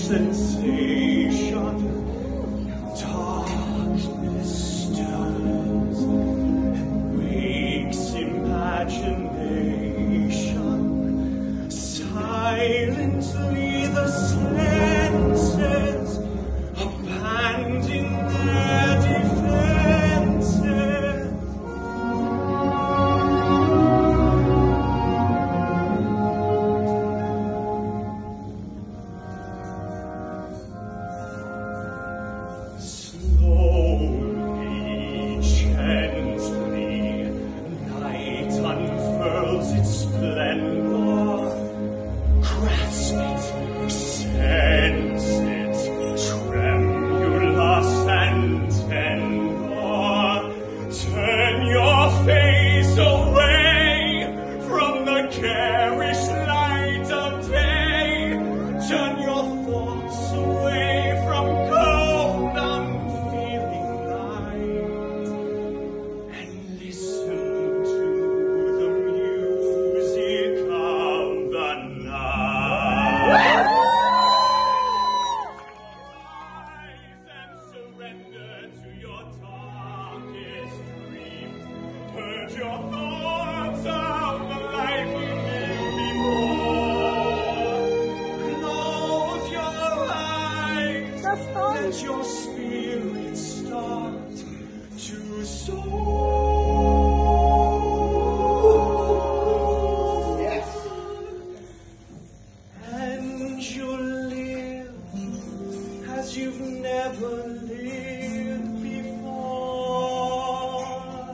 sensation. Darkness stirs and wakes imagination. Silently the senses abandon their defenses. Slowly, gently, night unfurls its splendor. Grasp it, sense it, tremulous and tender. Turn your face away from the garish light of day. Turn your thoughts away from cold, unfeeling night, and listen to the music of the night. Rise and surrender to your darkest dreams. Purge your thoughts of the life you knew before. Close your eyes. Let your spirit start to soar. Yes. And you'll live as you've never lived before.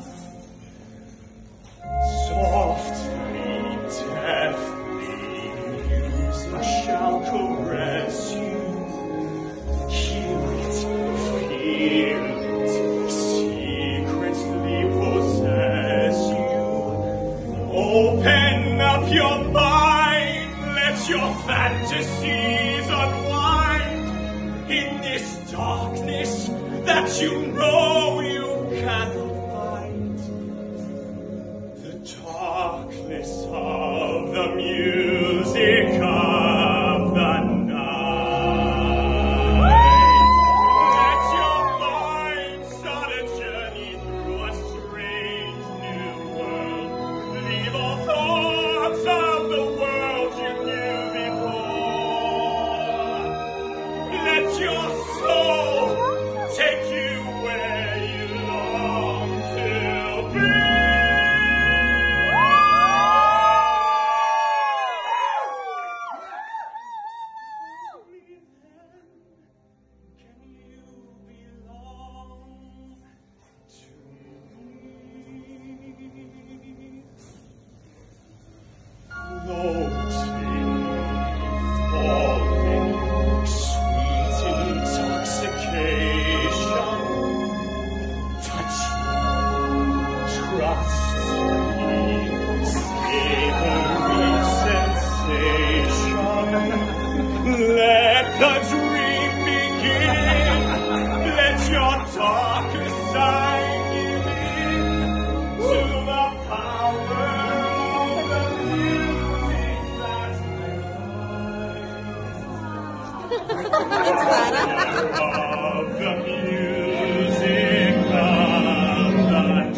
Softly, deftly, music shall caress you. Hear it, feel it, secretly possess you. Open up your mind, let your fantasies unwind in this darkness that you know you cannot find. The darkness of the music of the night. Let your mind start a journey through a strange new world. Leave all thoughts of the world you knew before. Let your soul take you where you long to be. Can you belong to me? Floating, falling, sweet intoxication. Touch me, trust me, savory sensation. Let the dream begin. Let your darkest side give in to the power of the music that of the music of the night.